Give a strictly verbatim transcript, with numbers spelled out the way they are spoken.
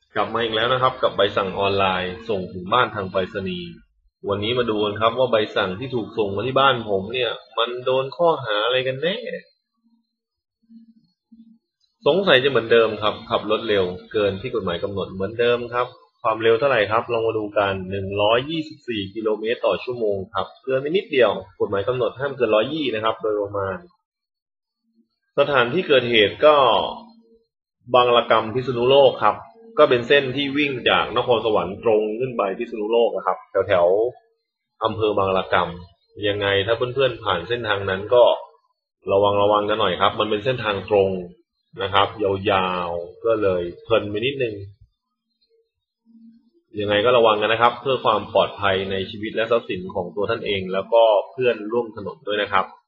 กลับมาอีกแล้วนะครับกับใบสั่งออนไลน์ส่งถึงบ้านทางไปรษณีย์วันนี้มาดูกันครับว่าใบสั่งที่ถูกส่งมาที่บ้านผมเนี่ยมันโดนข้อหาอะไรกันแน่สงสัยจะเหมือนเดิมครับขับรถเร็วเกินที่กฎหมายกำหนดเหมือนเดิมครับความเร็วเท่าไหร่ครับลองมาดูกันหนึ่งร้อยยี่สิบสี่กิโลเมตรต่อชั่วโมงครับเกินไปนิดเดียวกฎหมายกำหนดห้ามเกินหนึ่งร้อยยี่สิบนะครับโดยประมาณสถานที่เกิดเหตุก็บางระกำพิษณุโลกครับก็เป็นเส้นที่วิ่งจากนครสวรรค์ตรงขึ้นไปพิษณุโลกนะครับแถวแถวอำเภอบางระกำยังไงถ้าเพื่อนๆผ่านเส้นทางนั้นก็ระวังระวังกันหน่อยครับมันเป็นเส้นทางตรงนะครับยาวๆก็เลยเพลินไปนิดนึงยังไงก็ระวังกันนะครับเพื่อความปลอดภัยในชีวิตและทรัพย์สินของตัวท่านเองแล้วก็เพื่อนร่วมถนนด้วยนะครับ